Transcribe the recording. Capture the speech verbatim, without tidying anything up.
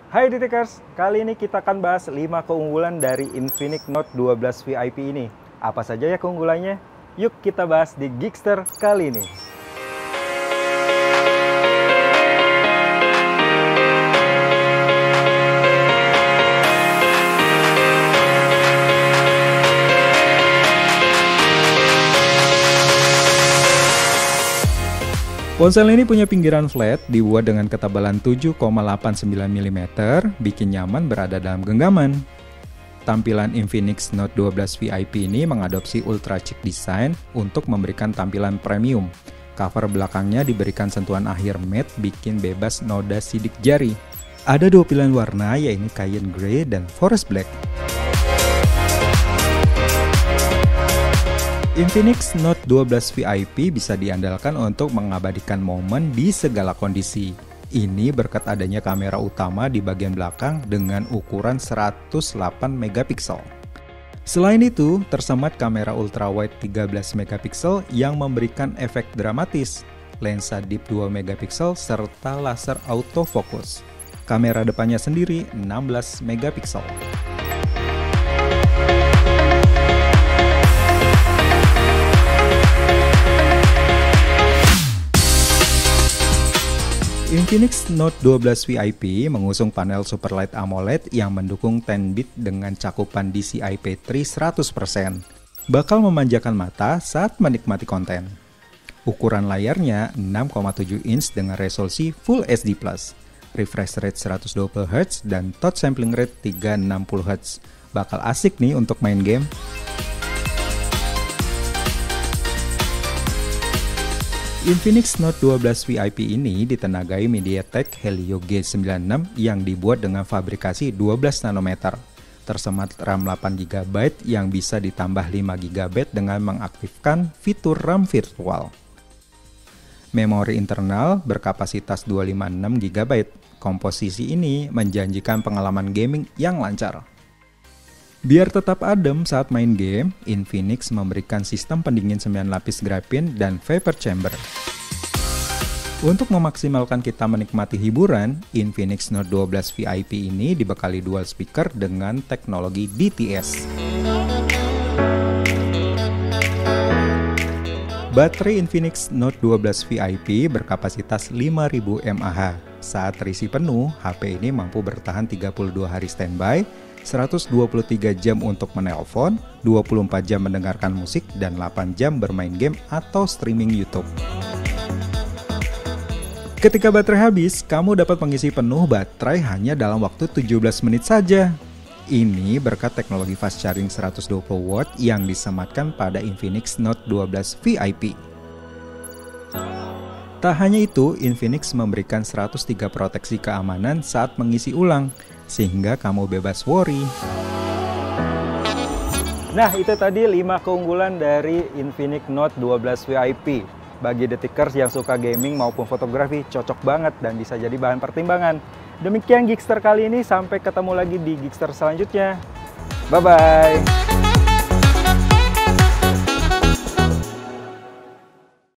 Hai Detikers, kali ini kita akan bahas lima keunggulan dari Infinix Note dua belas V I P ini. Apa saja ya keunggulannya? Yuk kita bahas di Geekster kali ini. Ponsel ini punya pinggiran flat, dibuat dengan ketebalan tujuh koma delapan sembilan milimeter, bikin nyaman berada dalam genggaman. Tampilan Infinix Note dua belas V I P ini mengadopsi ultra chic design untuk memberikan tampilan premium. Cover belakangnya diberikan sentuhan akhir matte, bikin bebas noda sidik jari. Ada dua pilihan warna, yaitu Cayenne Grey dan Forest Black. Infinix Note dua belas V I P bisa diandalkan untuk mengabadikan momen di segala kondisi. Ini berkat adanya kamera utama di bagian belakang dengan ukuran seratus delapan megapiksel. Selain itu, tersemat kamera ultrawide tiga belas megapiksel yang memberikan efek dramatis, lensa deep dua megapiksel, serta laser autofocus. Kamera depannya sendiri enam belas megapiksel. Infinix Note dua belas V I P mengusung panel Superlight AMOLED yang mendukung sepuluh bit dengan cakupan D C I P tiga seratus persen. Bakal memanjakan mata saat menikmati konten. Ukuran layarnya enam koma tujuh inch dengan resolusi Full H D plus, refresh rate seratus dua puluh hertz, dan touch sampling rate tiga ratus enam puluh hertz. Bakal asik nih untuk main game. Infinix Note dua belas V I P ini ditenagai MediaTek Helio G sembilan enam yang dibuat dengan fabrikasi dua belas nanometer. Tersemat RAM delapan giga byte yang bisa ditambah lima giga byte dengan mengaktifkan fitur RAM virtual. Memori internal berkapasitas dua ratus lima puluh enam giga byte. Komposisi ini menjanjikan pengalaman gaming yang lancar. Biar tetap adem saat main game, Infinix memberikan sistem pendingin sembilan lapis grafin dan vapor chamber. Untuk memaksimalkan kita menikmati hiburan, Infinix Note dua belas V I P ini dibekali dual speaker dengan teknologi D T S. Baterai Infinix Note dua belas V I P berkapasitas lima ribu mAh. Saat terisi penuh, H P ini mampu bertahan tiga puluh dua hari standby, seratus dua puluh tiga jam untuk menelpon, dua puluh empat jam mendengarkan musik, dan delapan jam bermain game atau streaming YouTube. Ketika baterai habis, kamu dapat mengisi penuh baterai hanya dalam waktu tujuh belas menit saja. Ini berkat teknologi fast charging seratus dua puluh watt yang disematkan pada Infinix Note dua belas V I P. Tak hanya itu, Infinix memberikan seratus tiga proteksi keamanan saat mengisi ulang, sehingga kamu bebas worry. Nah, itu tadi lima keunggulan dari Infinix Note dua belas V I P. Bagi detikers yang suka gaming maupun fotografi, cocok banget dan bisa jadi bahan pertimbangan. Demikian Geekster kali ini, sampai ketemu lagi di Geekster selanjutnya. Bye-bye!